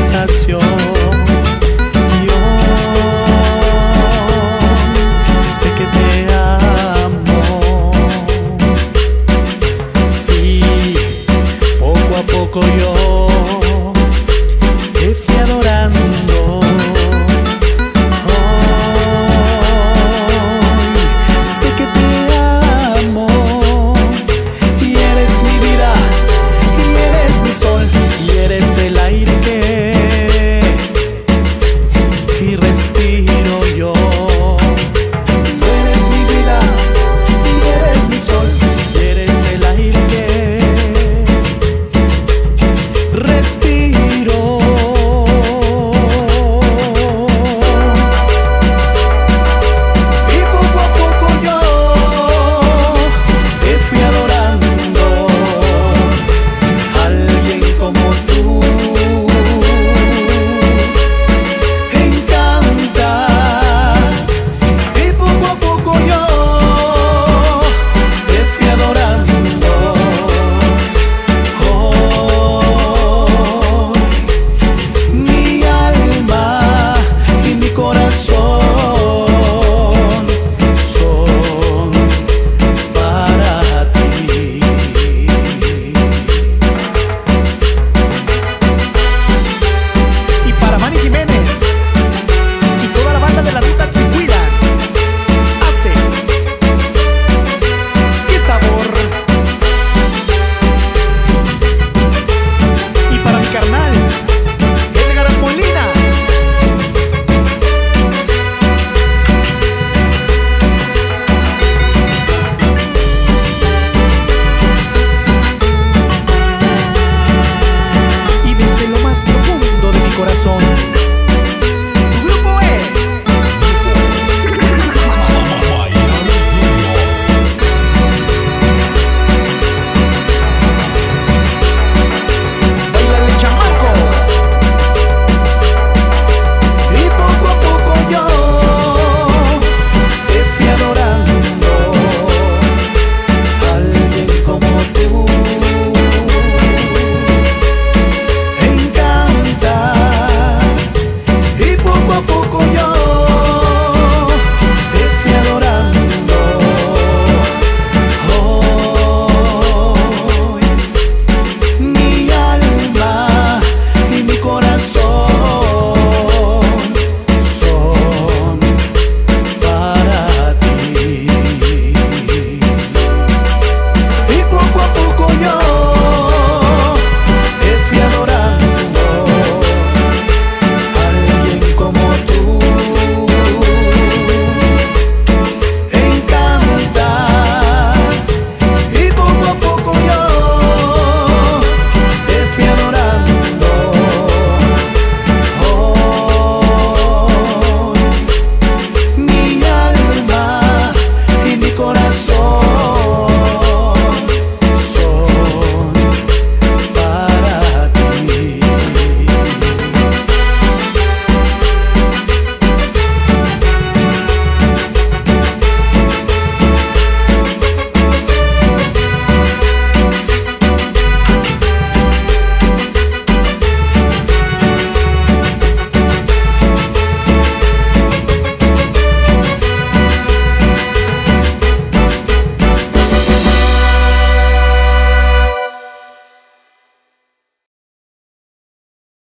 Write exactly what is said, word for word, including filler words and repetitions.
sensación. Yo sé que te amo. Sí, poco a poco yo te fui adorando. Hoy sé que te amo y eres mi vida y eres mi sol y eres el aire que y respiro yo. Y eres mi vida y eres mi sol y eres el aire que respiro. Y poco a poco yo te fui adorando. Alguien como tú encanta. Y poco a poco yo te fui adorando. Hoy mi alma y mi corazón son para ti. Y para Manny Jiménez y toda la banda de la Ruta Tzihuila, hace ¡qué sabor! Y para mi carnal Edgar Molina, y desde lo más profundo de mi corazón